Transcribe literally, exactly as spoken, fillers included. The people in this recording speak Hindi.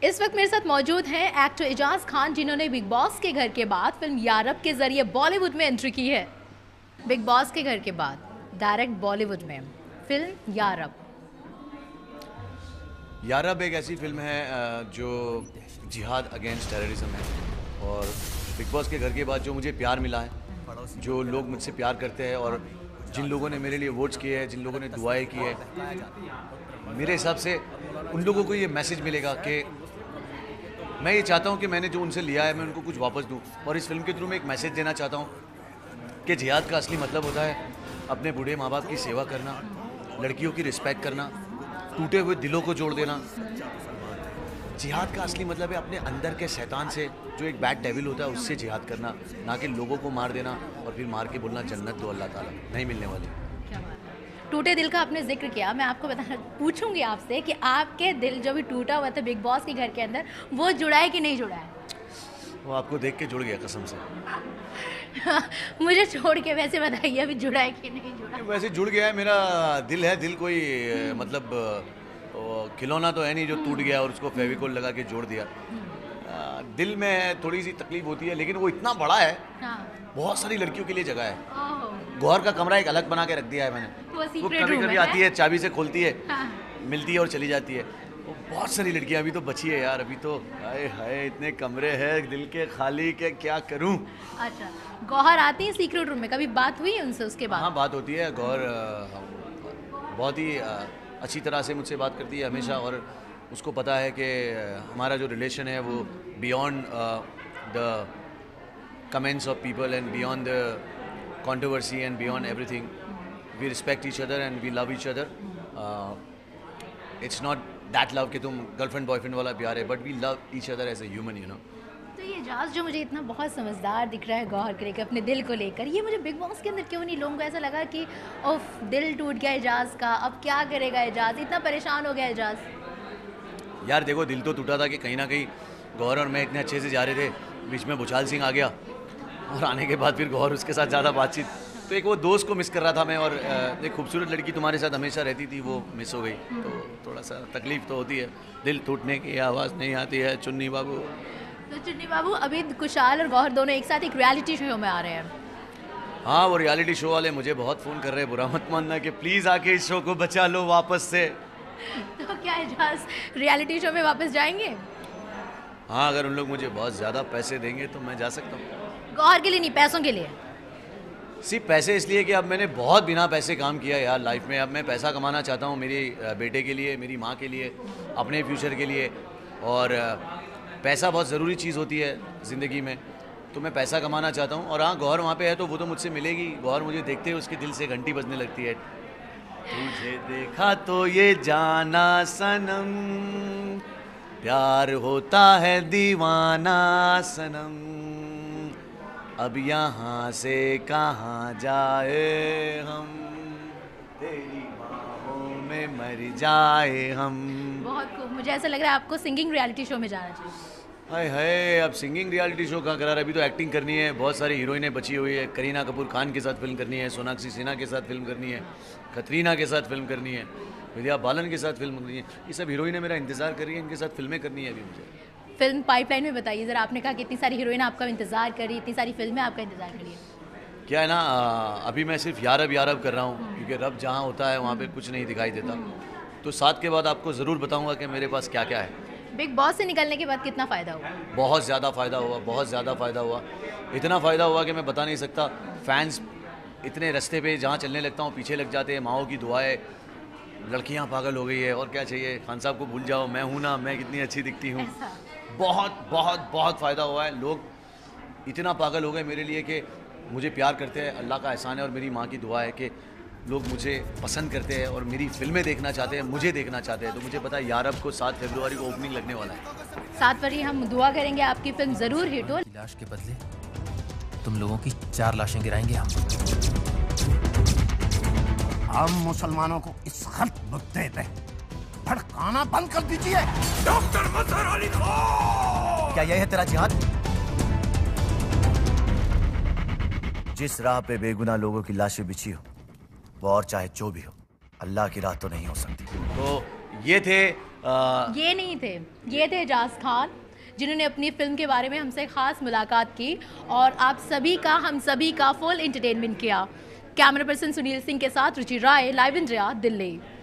इस वक्त मेरे साथ मौजूद हैं एक्टर एजाज खान, जिन्होंने बिग बॉस के घर के बाद फिल्म यारब के जरिए बॉलीवुड में एंट्री की है। बिग बॉस के घर के बाद डायरेक्ट बॉलीवुड में फिल्म यारब। यारब एक ऐसी फिल्म है जो जिहाद अगेंस्ट टेररिज्म है, और बिग बॉस के घर के बाद जो मुझे प्यार मिला है, जो लोग मुझसे प्यार करते हैं और जिन लोगों ने मेरे लिए वोट्स किए हैं, जिन लोगों ने दुआएं की है, मेरे हिसाब से उन लोगों को ये मैसेज मिलेगा कि मैं ये चाहता हूँ कि मैंने जो उनसे लिया है मैं उनको कुछ वापस दूँ। और इस फिल्म के थ्रू मैं एक मैसेज देना चाहता हूँ कि जिहाद का असली मतलब होता है अपने बूढ़े माँ बाप की सेवा करना, लड़कियों की रिस्पेक्ट करना, टूटे हुए दिलों को जोड़ देना। जिहाद का असली मतलब है अपने अंदर के शैतान से, जो एक बैड डेविल होता है, उससे जिहाद करना, ना कि लोगों को मार देना और फिर मार के बोलना जन्नत दो अल्लाह ताला, नहीं मिलने वाली। क्या बात है। टूटे दिल का आपने जिक्र किया, मैं आपको बताना पूछूंगी आपसे कि आपके दिल जो भी टूटा हुआ था बिग बॉस के घर के अंदर, वो जुड़ा है कि नहीं जुड़ा है? वो आपको देख के जुड़ गया कसम से। मुझे छोड़ के वैसे बताइए अभी जुड़ा है कि नहीं जुड़ा? वैसे जुड़ गया है, मेरा दिल है। दिल कोई मतलब खिलौना तो है नहीं जो टूट गया और उसको फेविकोल लगा के जोड़ दिया। दिल में थोड़ी सी तकलीफ होती है, लेकिन वो इतना बड़ा है, हाँ। बहुत सारी लड़कियों के लिए जगह है। गौहर का कमरा एक अलग बना के रख दिया है मैंने। वो, वो कभी कभी आती है, चाबी से खोलती है, हाँ। मिलती है और चली जाती है। वो बहुत सारी लड़कियां अभी तो बची है यार। अभी तो हाय हाय इतने कमरे हैं दिल के खाली के, क्या करूं। अच्छा, गौहर आती है सीक्रेट रूम में, कभी बात हुई है उनसे उसके बाद? हाँ, बात होती है। गौहर बहुत ही अच्छी तरह से मुझसे बात करती है हमेशा, और उसको पता है कि हमारा जो रिलेशन है वो beyond the comments of people and beyond the controversy and beyond everything, we respect each other and we love each other. It's not that love कि तुम गर्लफ्रेंड बॉयफ्रेंड वाला प्यार है, but we love each other as a human, you know. तो ये एजाज जो मुझे इतना बहुत समझदार दिख रहा है गौहर को लेकर, अपने दिल को लेकर, ये मुझे बिग बॉस के अंदर क्यों नहीं? लोगों को ऐसा लगा कि ओफ दिल टूट गया एजाज का, अब क्या करेगा एजाज, इतना परेशान हो गया एजाज। यार देखो, दिल तो टूटा था कि कहीं ना कहीं गौहर और मैं इतने अच्छे से जा रहे थे, बीच में भूचाल सिंह आ गया, और आने के बाद फिर गौहर उसके साथ ज़्यादा बातचीत, तो एक वो दोस्त को मिस कर रहा था मैं, और एक खूबसूरत लड़की तुम्हारे साथ हमेशा रहती थी वो मिस हो गई, तो थोड़ा सा तकलीफ तो होती है। दिल टूटने की आवाज़ नहीं आती है चुन्नी बाबू। तो चुन्नी बाबू, अभी कुशाल और गौहर दोनों एक साथ एक रियलिटी शो में आ रहे हैं। हाँ, वो रियलिटी शो वाले मुझे बहुत फ़ोन कर रहे हैं, बुरा मत मानना, कि प्लीज़ आके इस शो को बचा लो वापस से। तो क्या एजाज रियलिटी शो में वापस जाएंगे? हाँ, अगर उन लोग मुझे बहुत ज़्यादा पैसे देंगे तो मैं जा सकता हूँ। गौहर के लिए नहीं, पैसों के लिए? सिर्फ पैसे इसलिए कि अब मैंने बहुत बिना पैसे काम किया यार लाइफ में। अब मैं पैसा कमाना चाहता हूँ मेरे बेटे के लिए, मेरी माँ के लिए, अपने फ्यूचर के लिए, और पैसा बहुत ज़रूरी चीज़ होती है ज़िंदगी में, तो मैं पैसा कमाना चाहता हूँ। और हाँ, गौहर वहाँ पे है तो वो तो मुझसे मिलेगी। गौहर मुझे देखते ही उसके दिल से घंटी बजने लगती है, तुझे देखा तो ये जाना सनम, प्यार होता है दीवाना सनम, अब यहाँ से कहाँ जाए हम, तेरी बाहों में मर जाए हम। बहुत खूब। मुझे ऐसा लग रहा है आपको सिंगिंग रियलिटी शो में जाना चाहिए। हाय हाय, अब सिंगिंग रियलिटी शो कहाँ करा रहा है? अभी तो एक्टिंग करनी है, बहुत सारी हीरोइनें बची हुई है। करीना कपूर खान के साथ फिल्म करनी है, सोनाक्षी सिन्हा के साथ फिल्म करनी है, कतरीना के साथ फिल्म करनी है, विद्या बालन के साथ फिल्म करनी है। ये सब हीरोइनें मेरा इंतज़ार कर रही है, इनके साथ फिल्में करनी है अभी मुझे। फिल्म पाइपलाइन में बताइए ज़रा, आपने कहा कि इतनी सारी हीरोइन आपका इंतज़ार कर रही है, इतनी सारी फिल्में आपका इंतज़ार कर रही है। क्या है ना, अभी मैं सिर्फ यारब यारब कर रहा हूँ, क्योंकि रब जहाँ होता है वहाँ पे कुछ नहीं दिखाई देता। तो साथ के बाद आपको ज़रूर बताऊँगा कि मेरे पास क्या क्या है। बिग बॉस से निकलने के बाद कितना फ़ायदा हुआ? बहुत ज़्यादा फ़ायदा हुआ, बहुत ज़्यादा फ़ायदा हुआ। इतना फ़ायदा हुआ कि मैं बता नहीं सकता। फैंस इतने रास्ते पे जहाँ चलने लगता हूँ पीछे लग जाते हैं, माओ की दुआएं, लड़कियाँ पागल हो गई है, और क्या चाहिए। खान साहब को भूल जाओ, मैं हूँ ना, मैं कितनी अच्छी दिखती हूँ। बहुत बहुत बहुत फ़ायदा हुआ है। लोग इतना पागल हो गए मेरे लिए कि मुझे प्यार करते हैं, अल्लाह का एहसान है और मेरी माँ की दुआ है कि लोग मुझे पसंद करते हैं और मेरी फिल्में देखना चाहते हैं, मुझे देखना चाहते हैं। तो मुझे पता है यारब को सात फरवरी को ओपनिंग लगने वाला है। सात फरवरी हम दुआ करेंगे आपकी फिल्म ज़रूर हिट हो। लाश के बदले तुम लोगों की चार लाशें गिराएंगे हम। हम मुसलमानों को इस गलत मुद्दे पे भड़काना बंद कर दीजिए। डॉक्टर मजहर अली खान, क्या यह है तेरा जिहाद? जिस राह पे बेगुनाह लोगों की लाशें बिछी हो, वो और चाहे जो भी हो, अल्लाह की राह तो नहीं हो सकती। तो ये थे आ, ये नहीं थे, ये थे एजाज खान, जिन्होंने अपनी फिल्म के बारे में हमसे ख़ास मुलाकात की और आप सभी का, हम सभी का फुल एंटरटेनमेंट किया। कैमरा पर्सन सुनील सिंह के साथ रुचि राय, लाइव इंडिया, दिल्ली।